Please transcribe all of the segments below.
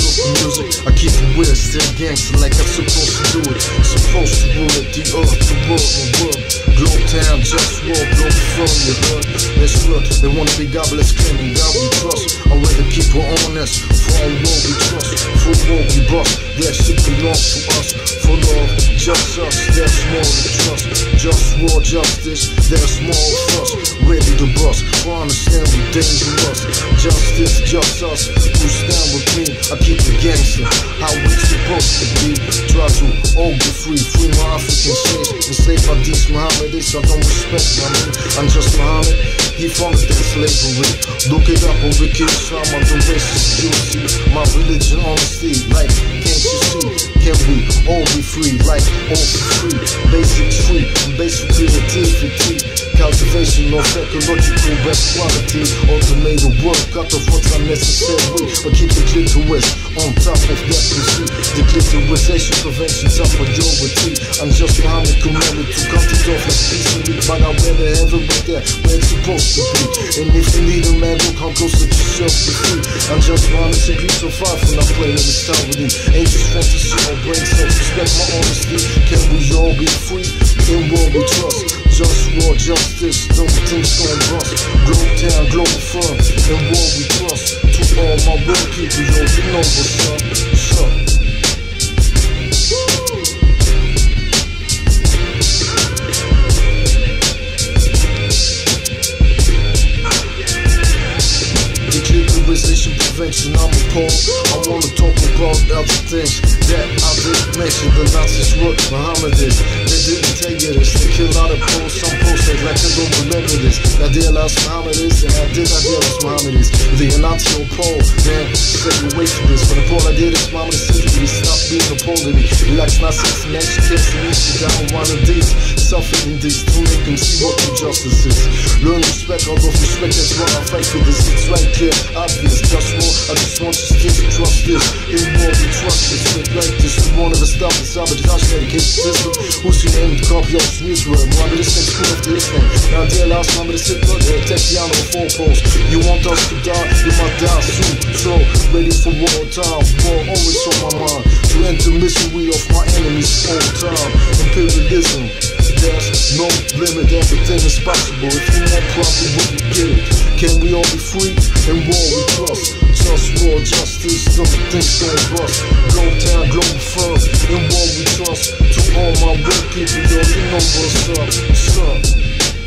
the music, I keep it weird, still gangster like I'm supposed to do it. Supposed to rule it, the earth, the world, and world. Globe town, just war, globe from the hood. That's real, they wanna be godless, claiming God we trust. I'd rather keep it honest, for our world we trust. For world we bust, that shit belongs to us. For love, just us, there's more to trust. Just war, justice, there's more of us. Ready to bust, for understand we dangerous. Justice, just us, who stand with me. I keep it gangster, how we supposed to be. Try to all be free, free my African slaves. Enslaved by these Mohammedists, I don't respect my name. I'm just Muhammad, he founded that slavery. Look it up on Wiki Islam, I'm the racist juicy. My religion, honesty, like, can't you see? Can we all be free, like, all be free? Basics free, basic creativity. Cultivation of ecological best quality. Automated work, cut off what's unnecessary. But keep the clitoris on top of that pussy. The clitorisation prevention's a priority. I'm just Muhammad commanded to cut it off like peacefully. But I'd rather have it right there where it's supposed to be. And if you need a man, go come closer to yourself to free. I'm just Muhammad, simply so far from not playing in this town with you. Ain't just fantasy or brain cells. Respect my honesty. Can we all be free? In what we trust. Just war, justice, don't think gon' bust. Globe town, global firm, and war we trust. To all my world people, yo, you know what's up, what's up. Declinisation prevention, I'm appalled. I wanna talk about other things that I didn't mention. The Nazis wrote Mohammedists. They didn't tell you this. They kill out of posts, some posts act like they don't remember this. I realized Mohammedists, and I did not realize Mohammedists. If you're not so Paul, then stay away from this. When the Paul I did is Mohammed simply stop being a Paul to me. Relax my sense and education, and you down one of these. Suffering these to make them see what injustice is. Learn respect, out of respect, that's why I fight for this. It's right clear, obvious, just war. I just want you still to trust this. In war we trust this, straight like this. We won't ever stop the sabotage, dedication system. Who's your name? Copy of Israel. Mohammed is next school after this name. Now dear last Mohammed is Hitler, they'll take you on the four posts. You want us to die, you might die soon. So, ready for war time, war always on my mind. To end the misery of my enemies all the time. Imperialism, there's no limit, everything is possible. If you want profit, we can get it. Can we all be free? In war we trust. Just war, justice, don't think gon' bust. Globe town, global firm, in war we trust. To all my real people, yo, you know what's up, what's up.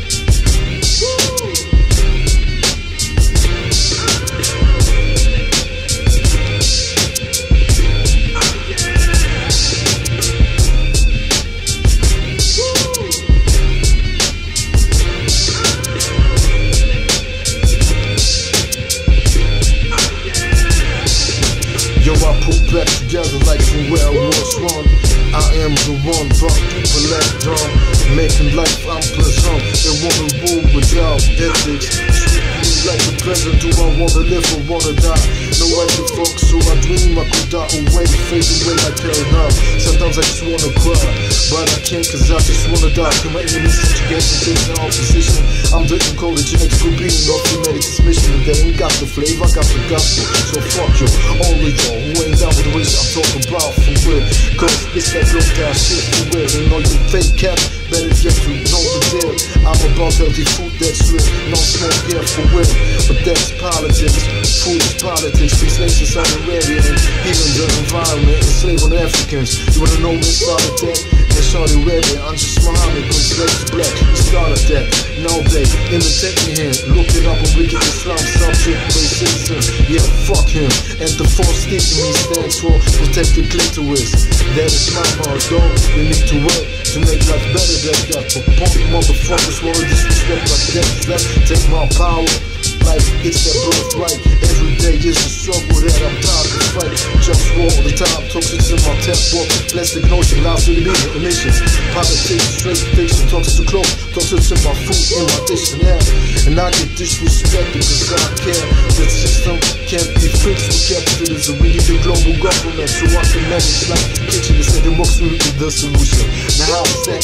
Yo, I put back together like from where I was wrong. I am the one, but people left on. Making life unpleasant. They wanna rule without ethics. Treat me like a peasant. Do I wanna live or wanna die? No right to fuck, so I dream I could die away. Fade away like hell now. Sometimes I just wanna cry, but I can't cause I just wanna die. Cause my enemies subjugation, takes the opposition. I'm the encoded genetical being of humanity transmission. And they ain't got the flavor, I got the gospel. So fuck you, all of y'all who ain't down with the race I'm talking about for real. Cause it's that low down shit for real. And all you fake cats better get to know the deal. I'm about healthy food that's real. No smoke here for real. But that's politics. Food is politics. Free slaves in Saudi Arabia and even the environment. Enslaving Africans. You wanna know when it started that? In Saudi Arabia, I'm just Muhammad, cause slaves black. We started that. Now they imitate me here. Look it up on Wicked Islam, subject racism. Yeah, fuck him. And the false thinking me stands for protect the clitoris. That is my heart, dog. We need to work to make life better than that. But punk motherfuckers wanna disrespect like that. Let's take my power like it's their birthright. Every day is a struggle that I'm tired to fight. Just war all the time, toxics in my tap walk. Plastic notion, lies to the media, emissions. Politics, straight fiction, toxic to clothes. Toxics in my food, in my dictionary. And I get disrespected cause I care. The system can't be fixed with capitalism. We need a global government so I can manage like kitchen. They say democracy will be the solution. Now how is that? The most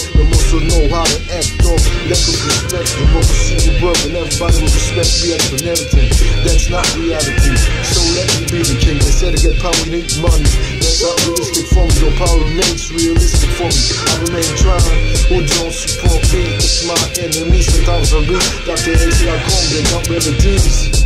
also know how to act, dog. Lack of respect, democracy will work and everybody will respect me and everything. That's not reality, so let me be the king. They said to get power you need money. That's not realistic for me, though power remains realistic for me. I remain trying, who don't support me? It's my enemy, sometimes I read Dr. AC.com, they got remedies.